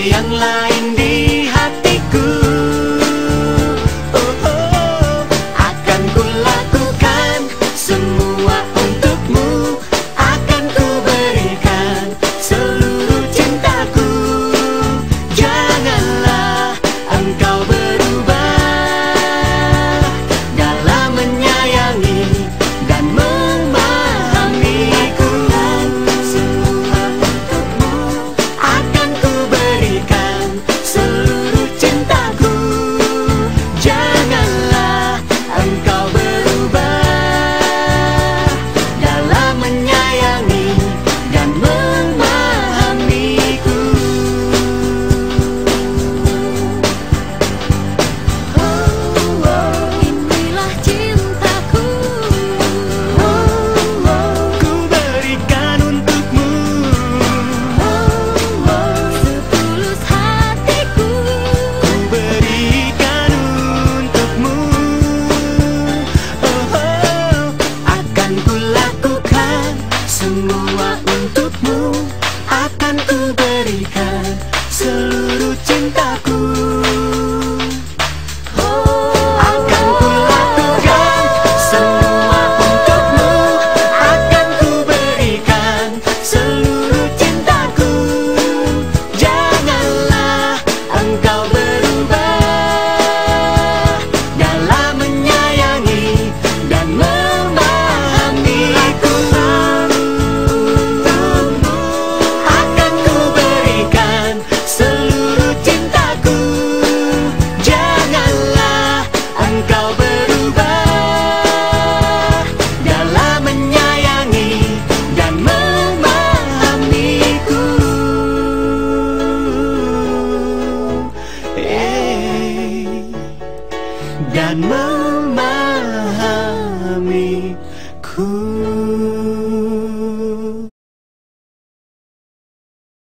yang lain di hatiku. Oh, oh, akan ku lakukan semua untukmu, akan ku berikan seluruh cintaku. Janganlah engkau berubah dalam menyayangi dan memahamiku. Semua untukmu akan ku berikan seluruh cintaku. Janganlah engkau berubah dalam menyayangi dan memahamiku. Oh, oh, inilah cintaku. Oh, oh, ku berikan untukmu. Oh, oh, setulus hatiku. Ku berikan untukmu. Oh, oh, akan ku lakukan semua untukmu, akan ku berikan seluruh cintaku. Akan ku lakukan semua untukmu, akan ku berikan seluruh cintaku. Janganlah engkau berubah dalam menyayangi dan memahamiku. Untukmu akan ku berikan seluruh cintaku. Janganlah engkau berubah dalam menyayangi dan memahamiku. Dan